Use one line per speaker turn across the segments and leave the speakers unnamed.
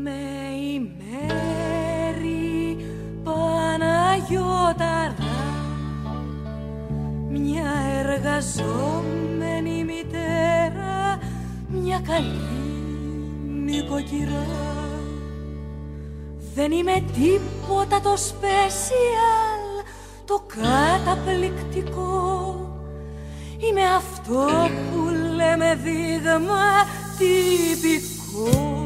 Είμαι η Μέρη Παναγιώταρα, μια εργαζόμενη μητέρα, μια καλή νοικοκυρά. Δεν είμαι τίποτα το special, το καταπληκτικό. Είμαι αυτό που λέμε δείγμα τυπικό.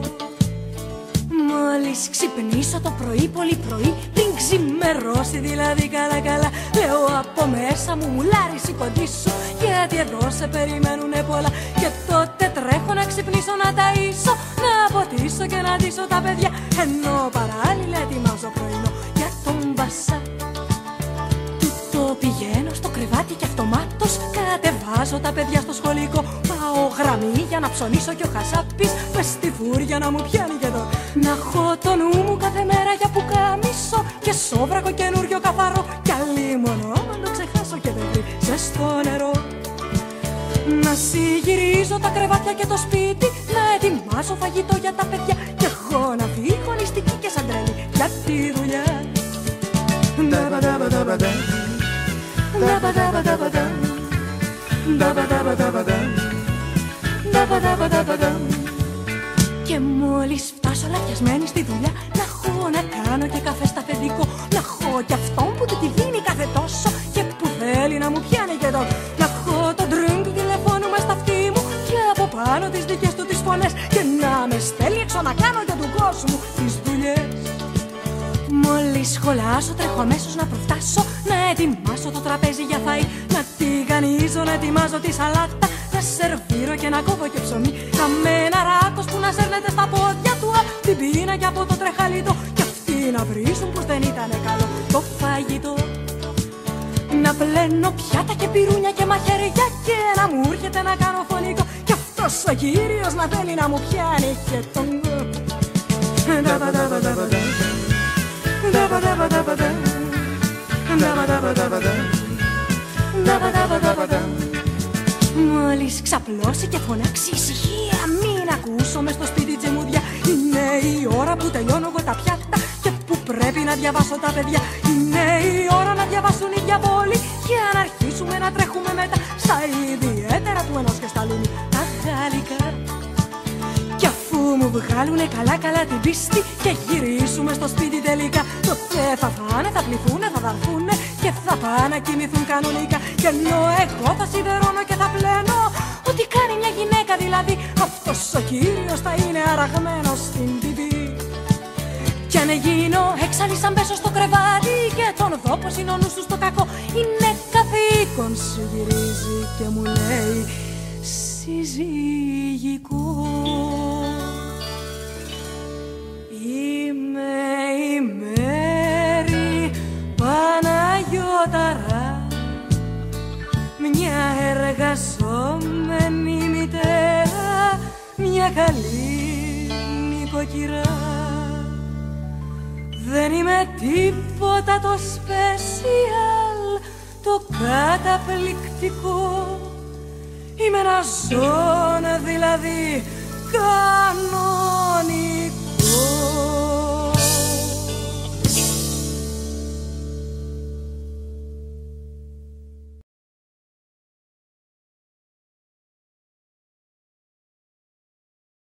Μόλις ξυπνήσω το πρωί, πολύ πρωί, πριν ξημερώσει δηλαδή καλά καλά, λέω από μέσα μου μουλάρι σηκωτήσου, γιατί εδώ σε περιμένουνε πολλά. Και τότε τρέχω να ξυπνήσω, να ταΐσω, να ποτίσω και να ντύσω τα παιδιά, ενώ παράλληλα ετοιμάζω πρωινό για τον μπασά. Τούτο πηγαίνω στο κρεβάτι και αυτομάτως κατεβάζω τα παιδιά στο σχολικό. Πάω γραμμή για να ψωνίσω και ο χασάπης μες στη φούρια να μου πιάνει και εδώ. Να έχω το νου μου κάθε μέρα για πουκάμισο και σόβρακο καινούριο καθαρό, κι αλλήμωνο αν το ξεχάσω και δεν βρει ζεστό νερό. Να συγυρίζω τα κρεβάτια και το σπίτι, να ετοιμάσω φαγητό για τα παιδιά, κι εγώ να φύγω νηστική και σαν τρέλη για τη δουλειά. Και μόλις φτάσω λαφιασμένη στη δουλειά, να έχω να κάνω και καφέ στα αφεντικό, να έχω κι αυτόν που του τη δίνει κάθε τόσο και που θέλει να μου πιάνει και εδώ. Να έχω το ντρινγκ του τηλεφώνου μες στα αυτί μου και από πάνω τις δικές του τις φωνές, και να με στέλνει έξω να κάνω για του κόσμου τις δουλειές. Μόλις σχολάσω τρέχω αμέσως να προφτάσω, να ετοιμάσω το τραπέζι για φαΐ, να τηγανίζω, να ετοιμάζω τη σαλάτα, να σερβίρω και να κόβω και ψωμί, να με ένα ράκος που να σέρνεται στα πόδια του απ' την πείνα και από το τρεχαλίτο, κι αυτοί να βρίζουν πως δεν ήταν καλό το φαγητό. Να πλένω πιάτα και πυρούνια και μαχαιριά και να μου έρχεται να κάνω φωνικό, κι αυτός ο κύριος να θέλει να μου πιάνει και τον Μόλις ξαπλώσει και φωνάξει ησυχία, μην ακούσω μες στο σπίτι τζεμούδια. Είναι η ώρα που τελειώνω εγώ τα πιάτα και που πρέπει να διαβάσω τα παιδιά. Είναι η ώρα να διαβάσουν οι διαβόλοι για να αρχίσουμε να τρέχουμε μετά στα ιδιαίτερα του ενός και στα λούνι τα γαλλικά. Κι αφού μου βγάλουνε καλά καλά την πίστη και γυρίσουμε στο σπίτι τελικά, τότε θα φάνε, θα πληθούνε, θα δαρθούνε και θα πάνε να κοιμηθούν κανονικά. Και ενώ εγώ θα σιδερώνω και θα πλένω ό,τι κάνει μια γυναίκα δηλαδή, αυτός ο κύριος θα είναι αραγμένος στην TV. Κι αν γίνω έξαλλη σαν πέσω στο κρεβάτι και τον δω πως είναι ο νους του στο κακό, είναι καθήκον σου, γυρίζει και μου λέει συζυγικό. Είμαι η Μέρη Παναγιώταρα, μια εργαζόμενη μητέρα, μια καλή νοικοκυρά. Δεν είμαι τίποτα το special, το καταπληκτικό. Είμαι ένα ζώο δηλαδή κανονικό.